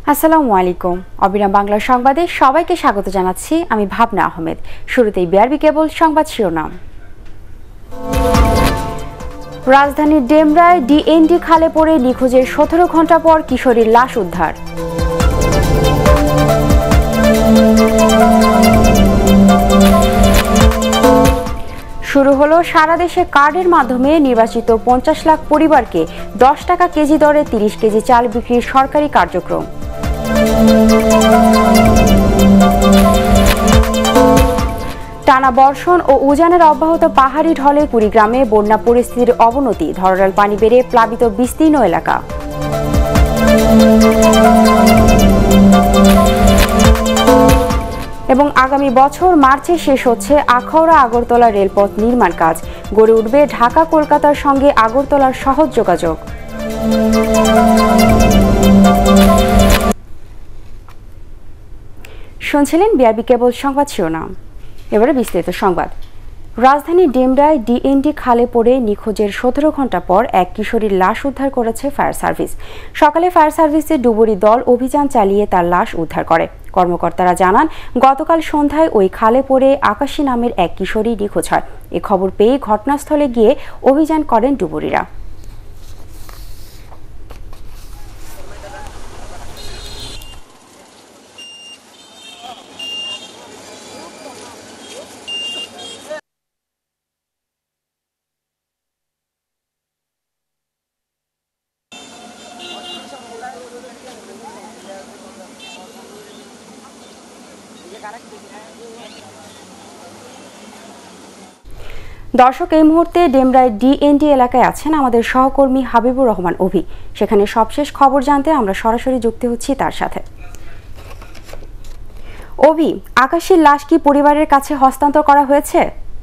আসসালামু আলাইকুম। অবিরাম বাংলা সংবাদে সবাইকে স্বাগত জানাচ্ছি। আমি ভাবনা আহমেদ। শুরুতেই বিআরবি কেবল সংবাদ শিরোনাম। রাজধানীর ডেমরায় ডিএনডি খালে পড়ে নিখোঁজের 17 ঘন্টা পর কিশোরীর লাশ উদ্ধার। শুরু হলো সারা দেশে কার্ডের মাধ্যমে নির্বাচিত 50 লাখ পরিবারকে 10 টাকা কেজি দরে 30 কেজি চাল বিক্রির সরকারি কার্যক্রম। টানা বর্ষণ ও উজানের অব্যাহত পাহাড়ি ঢলে কুড়িগ্রামে বন্যা পরিস্থিতির অবনতি, ধরলার পানি বেড়ে প্লাবিত বিস্তীর্ণ এলাকা। এবং আগামী বছর মার্চে শেষ হচ্ছে আখাউড়া আগরতলা রেলপথ নির্মাণ কাজ, গড়ে উঠবে ঢাকা কলকাতার সঙ্গে আগরতলার সহজ যোগাযোগ। শুনছিলেন বিআরবি কেবল সংবাদ শিরোনাম। এবারে বিস্তারিত সংবাদ। রাজধানীর ডেমরায় ডিএনডি খালে পড়ে নিখোঁজের 17 ঘন্টা পর এক কিশোরীর লাশ উদ্ধার করেছে ফায়ার সার্ভিস। সকালে ফায়ার সার্ভিসের ডুবুরি দল অভিযান চালিয়ে তার লাশ উদ্ধার করে। কর্মকর্তারা জানান, গতকাল সন্ধ্যায় ওই খালে পড়ে আকাশী নামের এক কিশোরী নিখোঁজ হয়। এ খবর পেয়ে ঘটনাস্থলে গিয়ে অভিযান করেন ডুবুরিরা। দর্শক, এই মুহূর্তে ডেমরায় ডিএনডি এলাকায় আছেন আমাদের সহকর্মী হাবিবুর রহমান অভি। সেখানে সবশেষ খবর জানতে আমরা সরাসরি যুক্ত হচ্ছি তার সাথে। অভি, আকাশীর লাশ কি পরিবারের কাছে হস্তান্তর করা হয়েছে?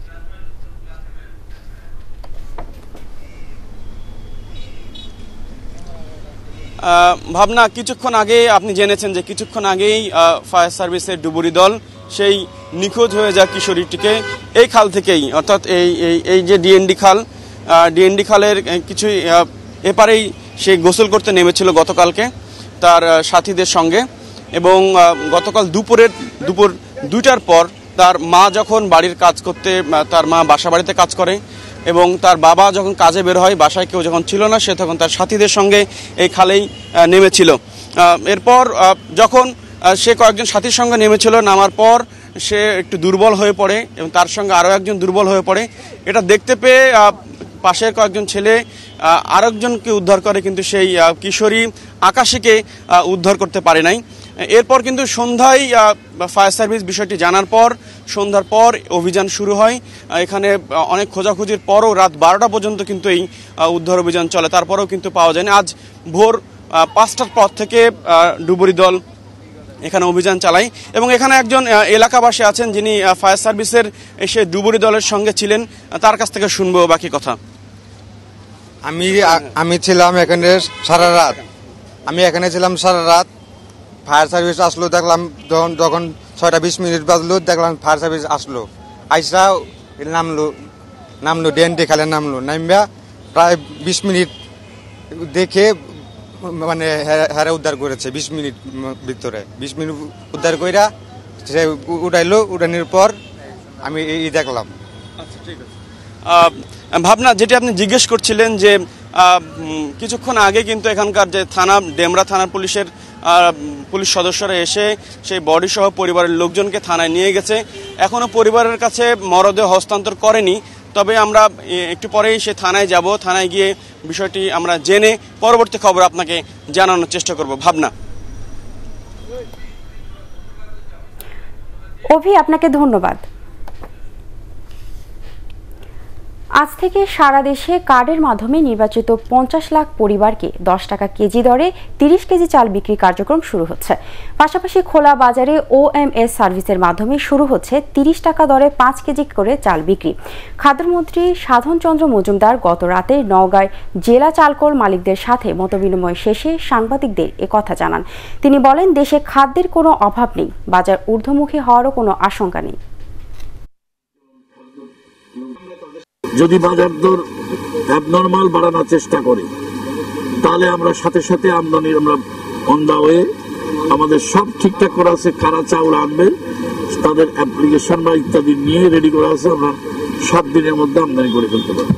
ভাবনা, কিছুক্ষণ আগে আপনি জেনেছেন যে কিছুক্ষণ আগেই ফায়ার সার্ভিসের ডুবুরি দল সেই নিখোঁজ হয়ে যাওয়া কিশোরীটিকে এই খাল থেকেই, অর্থাৎ এই যে ডিএনডি খালের কিছু এপারেই সে গোসল করতে নেমেছিল গতকালকে তার সাথীদের সঙ্গে। এবং গতকাল দুপুর 2টার পর তার মা যখন বাড়ির কাজ করতে, তার মা বাসা বাড়িতে কাজ করে এবং তার বাবা যখন কাজে বের হয়, বাসায় কেউ যখন ছিল না, সে তখন তার সাথীদের সঙ্গে এই খালেই নেমেছিল। এরপর যখন সে কয়েকজন সাথীর সঙ্গে নেমেছিল, নামার পর সে একটু দুর্বল হয়ে পড়ে এবং তার সঙ্গে আরও একজন দুর্বল হয়ে পড়ে। এটা দেখতে পেয়ে পাশের কয়েকজন ছেলে আরেকজনকে উদ্ধার করে, কিন্তু সেই কিশোরী আকাশীকে উদ্ধার করতে পারে নাই। এরপর কিন্তু সন্ধ্যায় ফায়ার সার্ভিস বিষয়টি জানার পর সন্ধ্যার পর অভিযান শুরু হয়। এখানে অনেক খোঁজাখুঁজির পরও রাত 12টা পর্যন্ত কিন্তু এই উদ্ধার অভিযান চলে, তারপরেও কিন্তু পাওয়া যায়নি। আজ ভোর 5টার পর থেকে ডুবুরি দল এখানে অভিযান চালায় এবং এখানে একজন এলাকাবাসী আছেন যিনি ফায়ার সার্ভিসের এসে ডুবুরি দলের সঙ্গে ছিলেন। তার কাছ থেকে শুনবো বাকি কথা। আমি ছিলাম এখানে সারা রাত। ফায়ার সার্ভিস আসলো, দেখলাম যখন 6টা 20 মিনিট বাজলো, দেখলাম ফায়ার সার্ভিস আসলো, আইসা নামলো ডিএনডি খালে নামিয়া প্রায় 20 মিনিট দেখে মানে হারে উদ্ধার করেছে। 20 মিনিট ভিতরে 20 মিনিট উদ্ধার কইরা সে উঠাইলো। উঠানোর পর আমি এই দেখলাম। আচ্ছা, ঠিক আছে। ভাবনা, যেটি আপনি জিজ্ঞেস করছিলেন যে কিছুক্ষণ আগে কিন্তু এখানকার যে ডেমরা থানার পুলিশ সদস্যরা এসে সেই বডি সহ পরিবারের লোকজনকে থানায় নিয়ে গেছে। এখনো পরিবারের কাছে মরদেহ হস্তান্তর করেনি, তবে আমরা একটু পরেই সে থানায় যাব। থানায় গিয়ে বিষয়টি আমরা জেনে পরবর্তী খবর আপনাকে জানানোর চেষ্টা করব। ভাবনা। অভি, আপনাকে ধন্যবাদ। আজ থেকে সারা দেশে কার্ডের মাধ্যমে নির্বাচিত 50 লাখ পরিবারকে 10 টাকা কেজি দরে 30 কেজি চাল বিক্রি কার্যক্রম শুরু হচ্ছে। পাশাপাশি খোলা বাজারে ওএমএস সার্ভিসের মাধ্যমে শুরু হচ্ছে 30 টাকা দরে 5 কেজি করে চাল বিক্রি। খাদ্যমন্ত্রী সাধন চন্দ্র মজুমদার গত রাতে নওগাঁয় জেলা চালকল মালিকদের সাথে মতবিনিময় শেষে সাংবাদিকদের একথা জানান। তিনি বলেন, দেশে খাদ্যের কোনো অভাব নেই, বাজার ঊর্ধ্বমুখী হওয়ারও কোনো আশঙ্কা নেই। যদি বাজার দর অ্যাবনর্মাল বাড়ানোর চেষ্টা করে, তাহলে আমরা সাথে সাথে আমদানি আমরা অন দা ওয়ে আমাদের সব ঠিকঠাক করা আছে। কারা চাউল আনবে তাদের অ্যাপ্লিকেশন বা ইত্যাদি নিয়ে রেডি করা আছে, আমরা 7 দিনের মধ্যে আমদানি করে ফেলতে পারবো।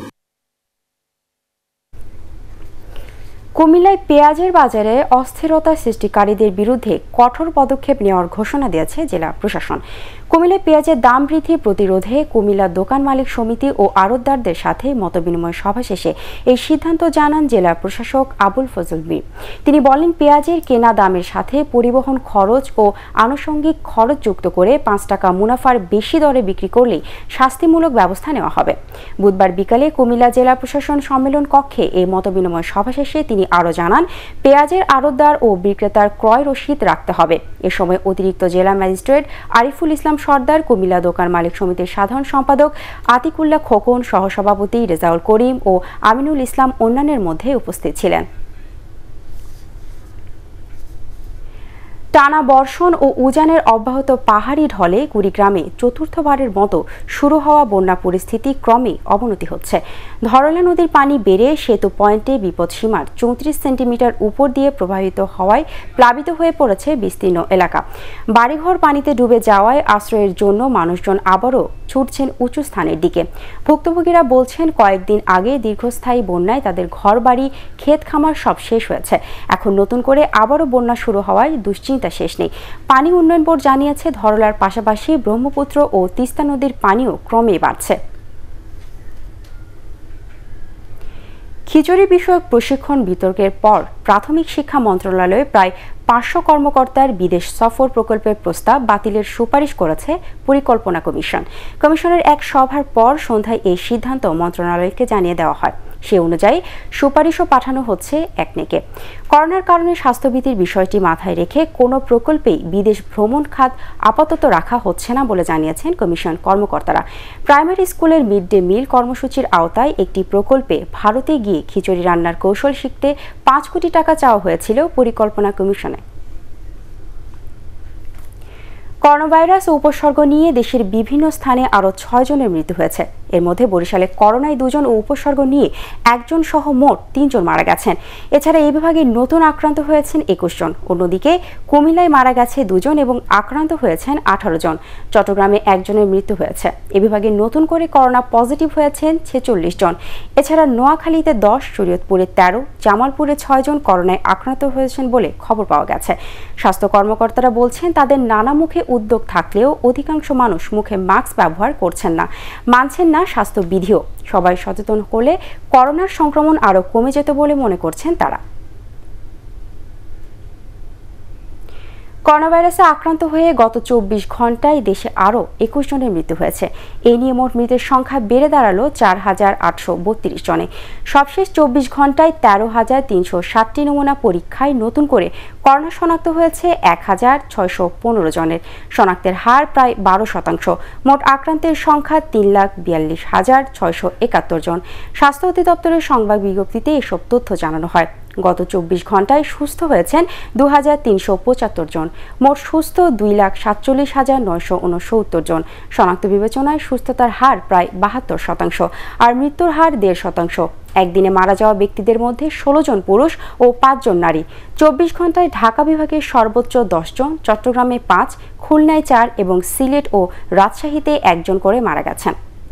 কুমিল্লায় পেঁয়াজের বাজারে অস্থিরতা সৃষ্টিকারীদের বিরুদ্ধে কঠোর পদক্ষেপ নেওয়ার ঘোষণা দিয়েছে জেলা প্রশাসন। কুমিল্লায় পেঁয়াজের দাম বৃদ্ধি প্রতিরোধে কুমিল্লা দোকান মালিক সমিতি ও আড়তদারদের সাথে মতবিনিময় সভা শেষে এই সিদ্ধান্ত জানান জেলা প্রশাসক আবুল ফজল মীর। তিনি বলেন, পেঁয়াজের কেনা দামের সাথে পরিবহন খরচ ও আনুষঙ্গিক খরচ যুক্ত করে 5 টাকা মুনাফার বেশি দরে বিক্রি করলেই শাস্তিমূলক ব্যবস্থা নেওয়া হবে। বুধবার বিকালে কুমিল্লা জেলা প্রশাসন সম্মেলন কক্ষে এই মতবিনিময় সভা শেষে তিনি আরও জানান, পেঁয়াজের আড়তদার ও বিক্রেতার ক্রয় রসিদ রাখতে হবে। এ সময় অতিরিক্ত জেলা ম্যাজিস্ট্রেট আরিফুল ইসলাম সর্দার, কুমিল্লা দোকান মালিক সমিতির সাধারণ সম্পাদক আতিকুল্লাহ খোকন, সহসভাপতি রেজাউল করিম ও আমিনুল ইসলাম অন্যান্যের মধ্যে উপস্থিত ছিলেন। টানা বর্ষণ ও উজানের অব্যাহত পাহাড়ি ঢলে কুড়িগ্রামে চতুর্থবারের মতো শুরু হওয়া বন্যা পরিস্থিতি ক্রমে অবনতি হচ্ছে। ধরলা নদীর পানি বেড়ে সেতু পয়েন্টে বিপদসীমার 34 সেন্টিমিটার উপর দিয়ে প্রবাহিত হওয়ায় প্লাবিত হয়ে পড়েছে বিস্তীর্ণ এলাকা। বাড়িঘর পানিতে ডুবে যাওয়ায় আশ্রয়ের জন্য মানুষজন আবারও ছুটছেন উঁচু স্থানের দিকে। ভুক্তভোগীরা বলছেন, কয়েকদিন আগে দীর্ঘস্থায়ী বন্যায় তাদের ঘরবাড়ি, ক্ষেত খামার সব শেষ হয়েছে। এখন নতুন করে আবারও বন্যা শুরু হওয়ায় দুশ্চিন্তা শেষ নেই। পানি উন্নয়ন বোর্ড জানিয়েছে, ধরলার পাশাপাশি ব্রহ্মপুত্র ও তিস্তা নদীর পানিও ক্রমে বাড়ছে। খিচুড়ি বিষয়ক প্রশিক্ষণ বিতর্কের পর প্রাথমিক শিক্ষা মন্ত্রণালয়ে প্রায় 500 কর্মকর্তার বিদেশ সফর প্রকল্পের প্রস্তাব বাতিলের সুপারিশ করেছে পরিকল্পনা কমিশন। কমিশনের এক সভার পর সন্ধ্যায় এই সিদ্ধান্ত মন্ত্রণালয়কে জানিয়ে দেওয়া হয়। সে অনুযায়ী সুপারিশও পাঠানো হচ্ছে একনেকে। করোনার কারণে স্বাস্থ্যবিধির বিষয়টি মাথায় রেখে কোনো প্রকল্পেই বিদেশ ভ্রমণ খাত আপাতত রাখা হচ্ছে না বলে জানিয়েছেন কমিশন কর্মকর্তারা। প্রাইমারি স্কুলের মিড ডে মিল কর্মসূচির আওতায় একটি প্রকল্পে ভারতে গিয়ে খিচুড়ি রান্নার কৌশল শিখতে 5 কোটি টাকা চাওয়া হয়েছিল পরিকল্পনা কমিশনে। করোনাভাইরাস উপসর্গ নিয়ে দেশের বিভিন্ন স্থানে আরও 6 জনের মৃত্যু হয়েছে। এর মধ্যে বরিশালে করোনায় 2 জন ও উপসর্গ নিয়ে 1 জন সহ মোট 3 জন মারা গেছেন। এছাড়া এই বিভাগে নতুন আক্রান্ত হয়েছেন 21 জন। অন্যদিকে কুমিল্লায় মারা গেছে 2 জন এবং আক্রান্ত হয়েছেন 18 জন। চট্টগ্রামে 1 জনের মৃত্যু হয়েছে। এ বিভাগে নতুন করে করোনা পজিটিভ হয়েছেন 46 জন। এছাড়া নোয়াখালীতে 10, শরীয়তপুরে 13, জামালপুরে 6 জন করোনায় আক্রান্ত হয়েছেন বলে খবর পাওয়া গেছে। স্বাস্থ্য কর্মকর্তারা বলছেন, তাদের নানা মুখে উদ্যোগ থাকলেও অধিকাংশ মানুষ মুখে মাস্ক ব্যবহার করছেন না, মানছেন না স্বাস্থ্যবিধিও। সবাই সচেতন হলে করোনার সংক্রমণ আরও কমে যেত বলে মনে করছেন তারা। করোনাভাইরাসে আক্রান্ত হয়ে গত 24 ঘন্টায় দেশে আরও 21 জনের মৃত্যু হয়েছে। এই নিয়ে মোট মৃতের সংখ্যা বেড়ে দাঁড়ালো 4832 জনে। সবশেষ 24 ঘন্টায় 13,360টি নমুনা পরীক্ষায় নতুন করে করোনা শনাক্ত হয়েছে 1615 জনের। শনাক্তের হার প্রায় 12%। মোট আক্রান্তের সংখ্যা 3,42,671 জন। স্বাস্থ্য অধিদপ্তরের সংবাদ বিজ্ঞপ্তিতে এসব তথ্য জানানো হয়। গত 24 ঘন্টায় সুস্থ হয়েছেন 2375 জন। মোট সুস্থ 2,47,969 জন। শনাক্ত বিবেচনায় সুস্থতার হার প্রায় 72% আর মৃত্যুর হার 1.5%। একদিনে মারা যাওয়া ব্যক্তিদের মধ্যে 16 জন পুরুষ ও 5 জন নারী। 24 ঘন্টায় ঢাকা বিভাগের সর্বোচ্চ 10 জন, চট্টগ্রামে 5, খুলনায় 4 এবং সিলেট ও রাজশাহীতে 1 জন করে মারা গেছেন।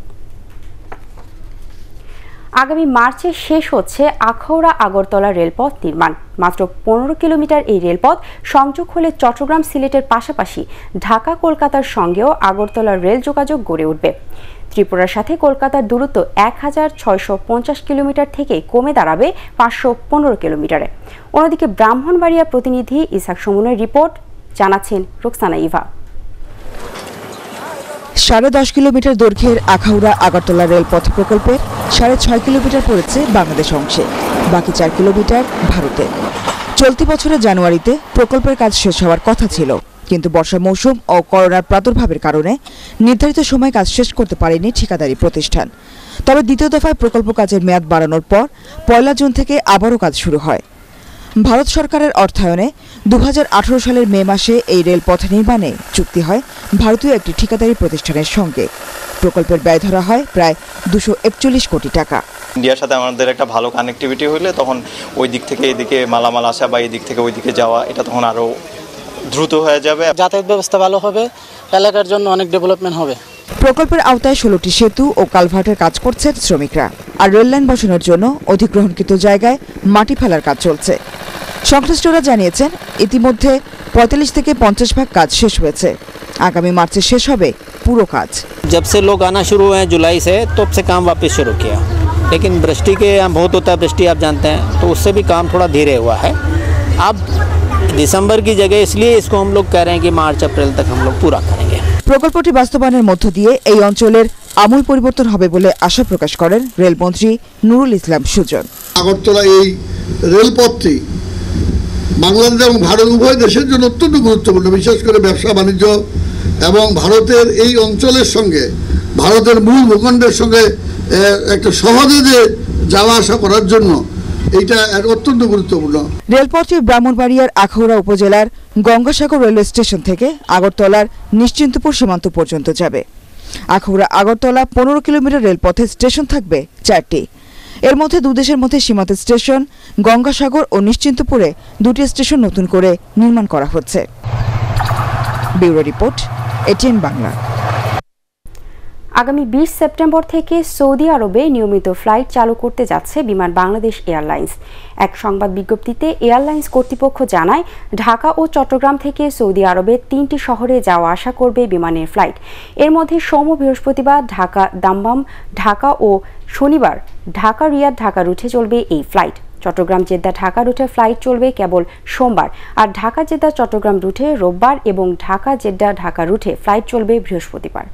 আগামী মার্চে শেষ হচ্ছে আখাউড়া আগরতলা রেলপথ নির্মাণ। মাত্র 15 কিলোমিটার এই রেলপথ সংযোগ হলে চট্টগ্রাম সিলেটের পাশাপাশি ঢাকা কলকাতার সঙ্গেও আগরতলার রেল যোগাযোগ গড়ে উঠবে। ত্রিপুরার সাথে কলকাতার দূরত্ব 1650 কিলোমিটার থেকে কমে দাঁড়াবে 515 কিলোমিটারে। অন্যদিকে ব্রাহ্মণবাড়িয়া প্রতিনিধি ইসাক সুমনের রিপোর্ট, জানাচ্ছেন রোকসানা ইভা। 10.5 কিলোমিটার দৈর্ঘ্যের আখাউড়া আগরতলা রেলপথ প্রকল্পের 6.5 কিলোমিটার পড়েছে বাংলাদেশ অংশে, বাকি 4 কিলোমিটার ভারতে। চলতি বছরের জানুয়ারিতে প্রকল্পের কাজ শেষ হওয়ার কথা ছিল, কিন্তু বর্ষা মৌসুম ও করোনার প্রাদুর্ভাবের কারণে নির্ধারিত সময় কাজ শেষ করতে পারেনি ঠিকাদারি প্রতিষ্ঠান। তবে দ্বিতীয় দফায় প্রকল্প কাজের মেয়াদ বাড়ানোর পর 1 জুন থেকে আবারও কাজ শুরু হয়। ভারত সরকারের অর্থায়নে 2018 সালের মে মাসে এই রেলপথ নির্মাণে চুক্তি হয় ভারতীয় একটি ঠিকাদারি প্রতিষ্ঠানের সঙ্গে। প্রকল্পের ব্যয় ধরা হয় প্রায় 241 কোটি টাকা। ইন্ডিয়ার সাথে আমাদের একটা ভালো কানেক্টিভিটি হলে তখন ওই দিক থেকে এদিকে মালামাল আসা বা এই দিক থেকে ওই দিকে যাওয়া এটা তখন আরও দ্রুত হয়ে যাবে। যাতায়াত ব্যবস্থা ভালো হবে, এলাকার জন্য অনেক ডেভেলপমেন্ট হবে। প্রকল্পের আওতায় 16টি সেতু ও কালভার্টের কাজ করছেন শ্রমিকরা, আর রেললাইন বসানোর জন্য অধিগ্রহণকৃত জায়গায় মাটি ফেলার কাজ চলছে। সংশ্লিষ্টরা জানিয়েছেন ইতিমধ্যে 45 থেকে 50 ভাগ কাজ শেষ হয়েছে। আগামী মার্চে শেষ হবে পুরো কাজ। जब से लोग आना शुरू हुए हैं जुलाई से, तब से काम वापस शुरू किया, लेकिन वृष्टि के यहाँ बहुत होता है, वृष्टि आप जानते हैं, तो उससे भी काम थोड़ा धीरे हुआ है। अब दिसंबर की जगह इसलिए इसको हम लोग कह रहे हैं कि मार्च अप्रैल तक हम लोग पूरा करेंगे। প্রকল্পটি বাস্তবায়নের মধ্য দিয়ে এই অঞ্চলের আমূল পরিবর্তন হবে বলে আশা প্রকাশ করেন রেলমন্ত্রী নুরুল ইসলাম সুজন। আগরতলা এই রেলপথটি বাংলাদেশ এবং ভারত উভয় দেশের জন্য অত্যন্ত গুরুত্বপূর্ণ, বিশেষ করে ব্যবসা বাণিজ্য এবং ভারতের এই অঞ্চলের সঙ্গে, ভারতের মূল ভূখণ্ডের সঙ্গে একটা সহজে যে যাওয়া আসা করার জন্য এইটা অত্যন্ত গুরুত্বপূর্ণ। রেলপথটি ব্রাহ্মণবাড়িয়ার আখাউড়া উপজেলার গঙ্গাসাগর রেলওয়ে স্টেশন থেকে আগরতলার নিশ্চিন্তপুর সীমান্ত পর্যন্ত যাবে। আখাউড়া আগরতলা 15 কিলোমিটার রেলপথে স্টেশন থাকবে 4টি। এর মধ্যে দুদেশের মধ্যে সীমান্ত স্টেশন গঙ্গাসাগর ও নিশ্চিন্তপুরে 2টি স্টেশন নতুন করে নির্মাণ করা হচ্ছে। Bureau report, ATN Bangla. আগামী 20 সেপ্টেম্বর থেকে সৌদি আরবে নিয়মিত ফ্লাইট চালু করতে যাচ্ছে বিমান বাংলাদেশ এয়ারলাইন্স। এক সংবাদ বিজ্ঞপ্তিতে এয়ারলাইন্স কর্তৃপক্ষ জানায়, ঢাকা ও চট্টগ্রাম থেকে সৌদি আরবের 3টি শহরে যাওয়া আসা করবে বিমানের ফ্লাইট। এর মধ্যে সোম ও বৃহস্পতিবার ঢাকা দাম্মাম ঢাকা ও শনিবার ঢাকা রিয়াদ ঢাকা রুটে চলবে এই ফ্লাইট। চট্টগ্রাম জেদ্দা ঢাকা রুটে ফ্লাইট চলবে কেবল সোমবার, আর ঢাকা জেদ্দা চট্টগ্রাম রুটে রোববার এবং ঢাকা জেদ্দা ঢাকা রুটে ফ্লাইট চলবে বৃহস্পতিবার।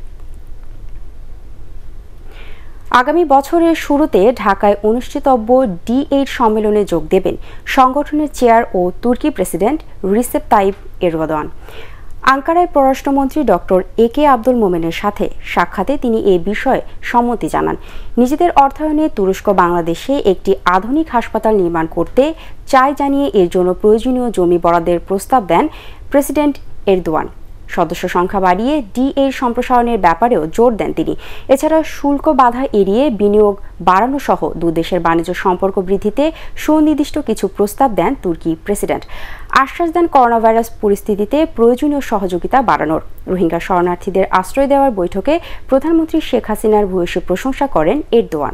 আগামী বছরের শুরুতে ঢাকায় অনুষ্ঠিতব্য D8 সম্মেলনে যোগ দেবেন সংগঠনের চেয়ার ও তুর্কি প্রেসিডেন্ট রিসেপ তাইপ এরদোয়ান। আঙ্কারায় পররাষ্ট্রমন্ত্রী ডক্টর AK আব্দুল মোমেনের সাথে সাক্ষাতে তিনি এ বিষয়ে সম্মতি জানান। নিজেদের অর্থায়নে তুরস্ক বাংলাদেশে একটি আধুনিক হাসপাতাল নির্মাণ করতে চায় জানিয়ে এর জন্য প্রয়োজনীয় জমি বরাদ্দের প্রস্তাব দেন প্রেসিডেন্ট এরদোয়ান। সদস্য সংখ্যা বাড়িয়ে D8 সম্প্রসারণের ব্যাপারেও জোর দেন তিনি। এছাড়া শুল্ক বাধা এড়িয়ে বিনিয়োগ বাড়ানো সহ দুদেশের বাণিজ্য সম্পর্ক বৃদ্ধিতে সুনির্দিষ্ট কিছু প্রস্তাব দেন তুর্কি প্রেসিডেন্ট। আশ্বাস দেন করোনা ভাইরাস পরিস্থিতিতে প্রয়োজনীয় সহযোগিতা বাড়ানোর। রোহিঙ্গা শরণার্থীদের আশ্রয় দেওয়ার বৈঠকে প্রধানমন্ত্রী শেখ হাসিনার ভূয়সী প্রশংসা করেন এরদোয়ান।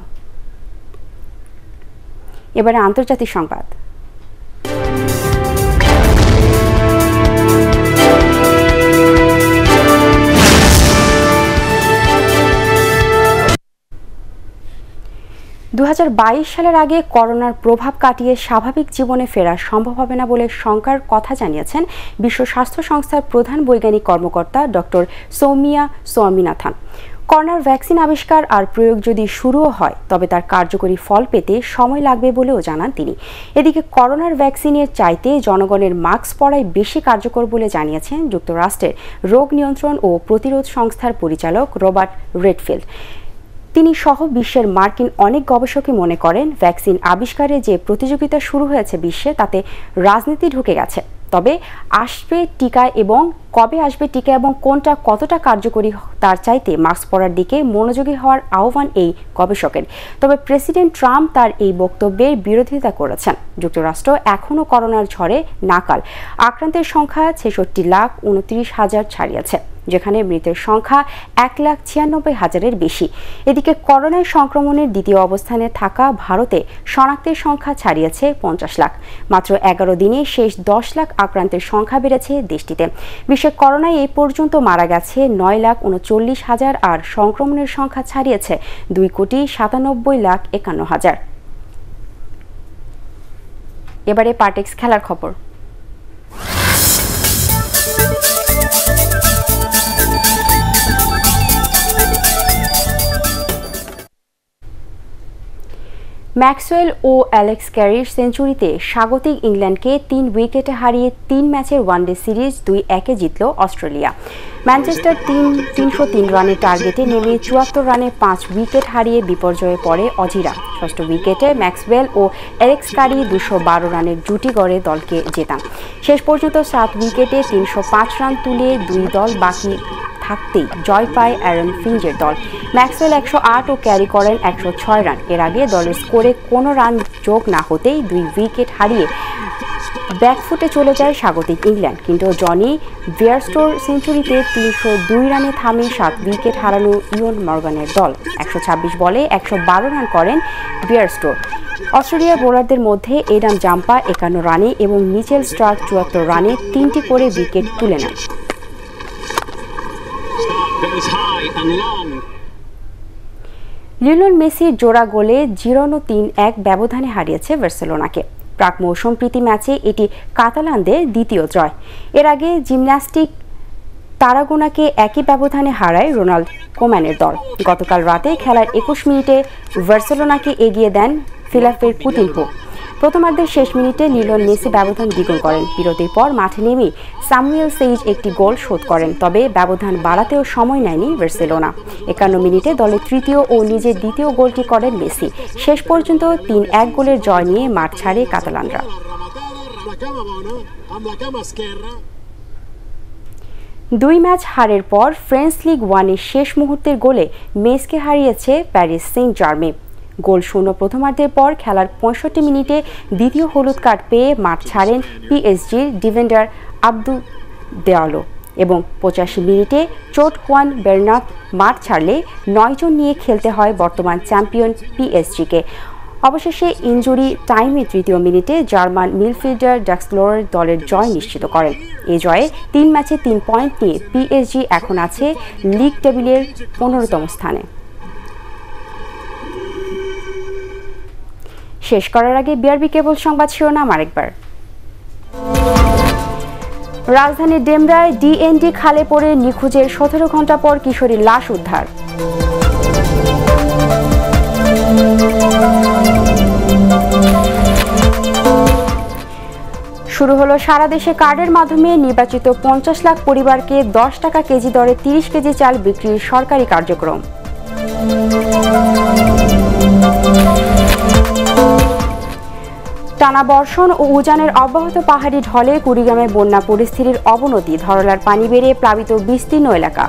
এবারে আন্তর্জাতিক সংবাদ। সালের আগে করোনার প্রভাব কাটিয়ে স্বাভাবিক জীবনে ফেরা সম্ভব হবে না বলে শঙ্কার কথা জানিয়েছেন বিশ্ব স্বাস্থ্য সংস্থার প্রধান বৈজ্ঞানিক কর্মকর্তা ডক্টর সৌমিয়া সোয়ামিনাথন। করোনার ভ্যাকসিন আবিষ্কার আর প্রয়োগ যদি শুরুও হয় তবে তার কার্যকরী ফল পেতে সময় লাগবে বলেও জানান তিনি। এদিকে করোনার ভ্যাকসিনের চাইতে জনগণের মাস্ক পরাই বেশি কার্যকর বলে জানিয়েছেন যুক্তরাষ্ট্রের রোগ নিয়ন্ত্রণ ও প্রতিরোধ সংস্থার পরিচালক রবার্ট রেডফিল্ড। তিনি সহ বিশ্বের মার্কিন অনেক গবেষকই মনে করেন ভ্যাকসিন আবিষ্কারে যে প্রতিযোগিতা শুরু হয়েছে বিশ্বে তাতে রাজনীতি ঢুকে গেছে। তবে আসবে টিকা এবং কবে আসবে টিকা এবং কোনটা কতটা কার্যকরী তার চাইতে মাস্ক পরার দিকে মনোযোগী হওয়ার আহ্বান এই গবেষকের। তবে প্রেসিডেন্ট ট্রাম্প তার এই বক্তব্যের বিরোধিতা করেছেন। যুক্তরাষ্ট্র এখনও করোনার ঝড়ে নাকাল। আক্রান্তের সংখ্যা 66,29,000 ছাড়িয়েছে, যেখানে মৃতের সংখ্যা 1,96,000-এর বেশি। এদিকে করোনার সংক্রমণের দ্বিতীয় অবস্থানে থাকা ভারতে শনাক্তের সংখ্যা ছাড়িয়েছে 50 লাখ। মাত্র 11 দিনে শেষ 10 লাখ আক্রান্তের সংখ্যা বেড়েছে দেশটিতে। বিশ্বে করোনায় এই পর্যন্ত মারা গেছে 9,39,000 আর সংক্রমণের সংখ্যা ছাড়িয়েছে 2,97,51,000। এবারে পার্টেক্স খেলার খবর। ম্যাক্সওয়েল ও অ্যালেক্স ক্যারির সেঞ্চুরিতে স্বাগতিক ইংল্যান্ডকে 3 উইকেটে হারিয়ে 3 ম্যাচের ওয়ানডে সিরিজ 2-1-এ জিতল অস্ট্রেলিয়া। ম্যানচেস্টার 303 রানের টার্গেটে নেমে 74 রানে 5 উইকেট হারিয়ে বিপর্যয়ে পড়ে অজিরা। ষষ্ঠ উইকেটে ম্যাক্সওয়েল ও অ্যালেক্স ক্যারি 212 রানের জুটি গড়ে দলকে জেতান। শেষ পর্যন্ত 7 উইকেটে 305 রান তুলে 2 দল বাকি থাকতেই জয় পায় অ্যারন ফিঞ্চের দল। ম্যাক্সওয়েল 108 ও ক্যারি করেন 106 রান। এর আগে দলের স্কোরে কোনো রান যোগ না হতেই 2 উইকেট হারিয়ে ব্যাকফুটে চলে যায় স্বাগতিক ইংল্যান্ড, কিন্তু জনি বেয়ারস্টোর সেঞ্চুরিতে 302 রানে থামে 7 উইকেট হারানো ইয়ন মর্গানের দল। 126 বলে 112 রান করেন বেয়ারস্টোর। অস্ট্রেলিয়ার বোলারদের মধ্যে এডাম জাম্পা 51 রানে এবং মিচেল স্টার্ক 74 রানে 3টি করে উইকেট তুলে নেন। লিওনেল মেসির জোড়া গোলে জিরোনো 3-1 ব্যবধানে হারিয়েছে বার্সেলোনাকে। প্রাক মৌসুম প্রীতি ম্যাচে এটি কাতালানদের দ্বিতীয় জয়। এর আগে জিমন্যাস্টিক তারাগোনাকে একই ব্যবধানে হারায় রোনাল্ড কোম্যানের দল। গতকাল রাতে খেলার 21 মিনিটে বার্সেলোনাকে এগিয়ে দেন ফিলাফের কুতিনহো। প্রথমার্ধের শেষ মিনিটে লিওনেল মেসি ব্যবধান দ্বিগুণ করেন। বিরতির পর মাঠে নেমে স্যামুয়েল সেইজ একটি গোল শোধ করেন, তবে ব্যবধান বাড়াতেও সময় নেয়নি বার্সেলোনা। 51 মিনিটে দলের তৃতীয় ও নিজের দ্বিতীয় গোলটি করেন মেসি। শেষ পর্যন্ত 3-1 গোলের জয় নিয়ে মাঠ ছাড়ে কাতালানরা। 2 ম্যাচ হারের পর ফ্রেঞ্চ লিগ 1-এর শেষ মুহূর্তের গোলে মেসকে হারিয়েছে প্যারিস সেন্ট জার্মেই। গোল শূন্য প্রথমার্ধের পর খেলার 65 মিনিটে দ্বিতীয় হলুদ কার্ড পেয়ে মাঠ ছাড়েন পিএসজির ডিফেন্ডার আব্দু দেয়ালো এবং 85 মিনিটে চোট হুয়ান বেরনাত মাঠ ছাড়লে 9 জন নিয়ে খেলতে হয় বর্তমান চ্যাম্পিয়ন পিএসজিকে। অবশেষে ইনজুরি টাইমে তৃতীয় মিনিটে জার্মান মিডফিল্ডার ডাক্সলোর দলের জয় নিশ্চিত করেন। এই জয়ে 3 ম্যাচে 3 পয়েন্ট নিয়ে পিএসজি এখন আছে লিগ টেবিলের 15তম স্থানে। শেষ করার আগে বিআরবি কেবল সংবাদ শিরোনাম আরেকবার। রাজধানীর ডেমরায় ডিএনডি খালে পড়ে নিখোঁজের 17 ঘন্টা পর কিশোরীর লাশ উদ্ধার। শুরু হলো সারা দেশে কার্ডের মাধ্যমে নির্বাচিত 50 লাখ পরিবারকে 10 টাকা কেজি দরে 30 কেজি চাল বিক্রির সরকারি কার্যক্রম। টানা বর্ষণ ও উজানের অব্যাহত পাহাড়ি ঢলে কুড়িগ্রামে বন্যা পরিস্থিতির অবনতি, ধরলার পানি বেড়ে প্লাবিত বিস্তীর্ণ এলাকা।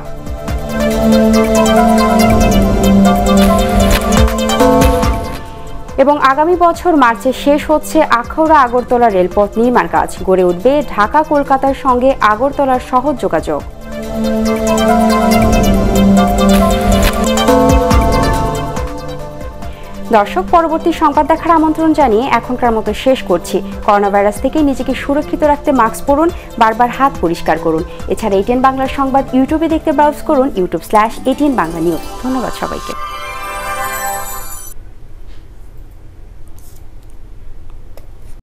এবং আগামী বছর মার্চে শেষ হচ্ছে আখাউড়া আগরতলা রেলপথ নির্মাণ কাজ, গড়ে উঠবে ঢাকা কলকাতার সঙ্গে আগরতলার সহজ যোগাযোগ। দর্শক, পরবর্তী সংবাদ দেখার আমন্ত্রণ জানিয়ে এখনকার মতো শেষ করছি। করোনা ভাইরাস থেকে নিজেকে সুরক্ষিত রাখতে মাস্ক পরুন, বারবার হাত পরিষ্কার করুন। এছাড়া এটিএন বাংলার সংবাদ ইউটিউবে দেখতে ব্রাউজ করুন youtube/ATN Bangla News। ধন্যবাদ সবাইকে।